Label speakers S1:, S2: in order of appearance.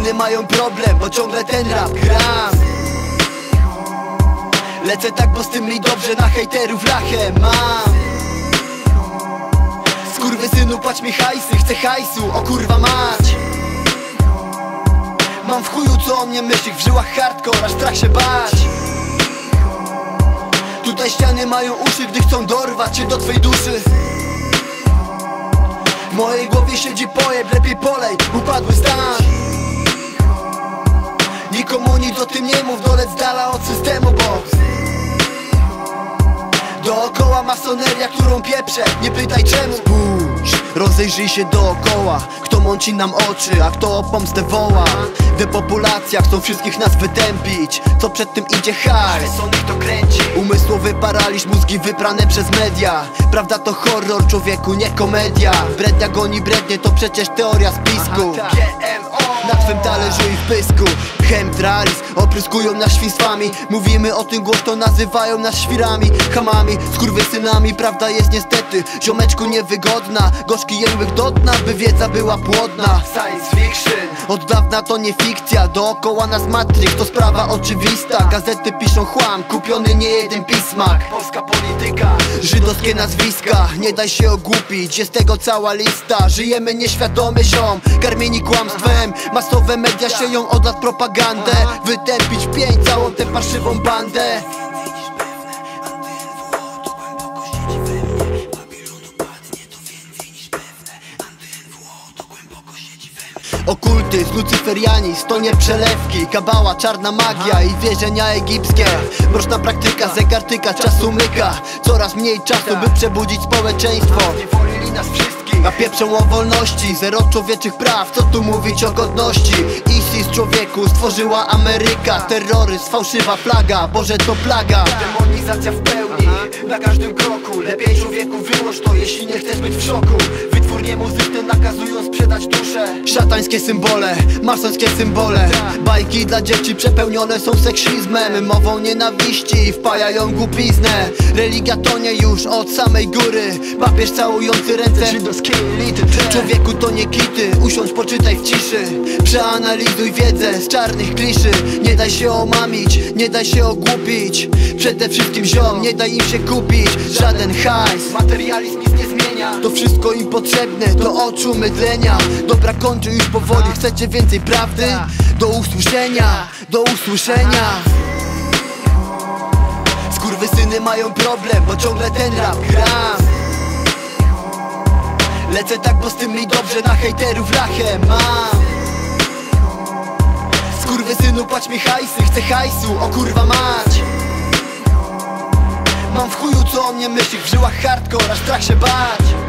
S1: Skurwysyny mają problem, bo ciągle ten rap gram. Lecę tak, bo z tym mi dobrze, na hejterów lachę mam. Skurwysynu, płać mi hajsy, chcę hajsu, o kurwa mać. Mam w chuju co o mnie myśli, w żyłach hardcore, aż strach się bać. Tutaj ściany mają uszy, gdy chcą dorwać się do twej duszy. W mojej głowie siedzi pojeb, lepiej polej, upadły stan. Nikomu nic o tym nie mów, dolec z dala od systemu, bo dookoła masoneria, którą pieprzę, nie pytaj czemu. Spójrz, rozejrzyj się dookoła, kto mąci nam oczy, a kto o pomstę woła. Depopulacja, chcą wszystkich nas wytępić, co przed tym idzie hajs, to kręci. Umysłowy paraliż, mózgi wyprane przez media. Prawda to horror, człowieku, nie komedia. Brednia goni brednie, to przecież teoria spisku. Na twym talerzu i w pysku chemtrails opryskują nas świństwami. Mówimy o tym głośno, nazywają nas świrami, chamami, skurwysynami. Prawda jest niestety, ziomeczku, niewygodna. Gorzki jęłyk do dna, by wiedza była płodna. Science fiction od dawna to nie fikcja. Dookoła nas Matrix, to sprawa oczywista. Gazety piszą chłam, kupiony nie jeden pismak. Polska polityka, żydowskie nazwiska. Nie daj się ogłupić, jest tego cała lista. Żyjemy nieświadomy ziom, karmieni kłamstwem. Masowe media sieją od lat propagandę. Wytępić w pień całą tę parszywą bandę. Okultyzm, lucyferianizm, to nie przelewki. Kabała, czarna magia i wierzenia egipskie. Mroczna praktyka, zegartyka, czasu myka. Coraz mniej czasu, by przebudzić społeczeństwo. A pieprzą o wolności, zero człowieczych praw. Co tu mówić o godności? ISIS człowieku stworzyła Ameryka. Terroryzm, fałszywa flaga, Boże to plaga. Demonizacja w pełni, na każdym kroku. Lepiej człowieku wyłącz to, jeśli nie chcesz być w szoku. Wytwórnie muzyczne nakazują sprzedać duszę. Szatańskie symbole, masońskie symbole. Bajki dla dzieci przepełnione są seksizmem, mową nienawiści, wpajają głupiznę. Religia tonie już od samej góry. Papież całujący ręce, człowieku to nie kity. Usiądź, poczytaj w ciszy. Przeanalizuj wiedzę z czarnych kliszy. Nie daj się omamić, nie daj się ogłupić. Przede wszystkim ziom, nie daj im się kupić. Żaden hajs, materializm nic nie zmienia. To wszystko im potrzebne, do oczu mydlenia. Dobra, kończę już powoli, chcecie więcej prawdy? Do usłyszenia, do usłyszenia. Skurwysyny mają problem, bo ciągle ten rap gram. Lecę tak, bo z tym mi dobrze, na hejterów lachę mam. Skurwysynu, płać mi hajsy, chcę hajsu, o kurwa mać. Mam w chuju co o mnie myśli, w żyłach hardcore, aż strach się bać.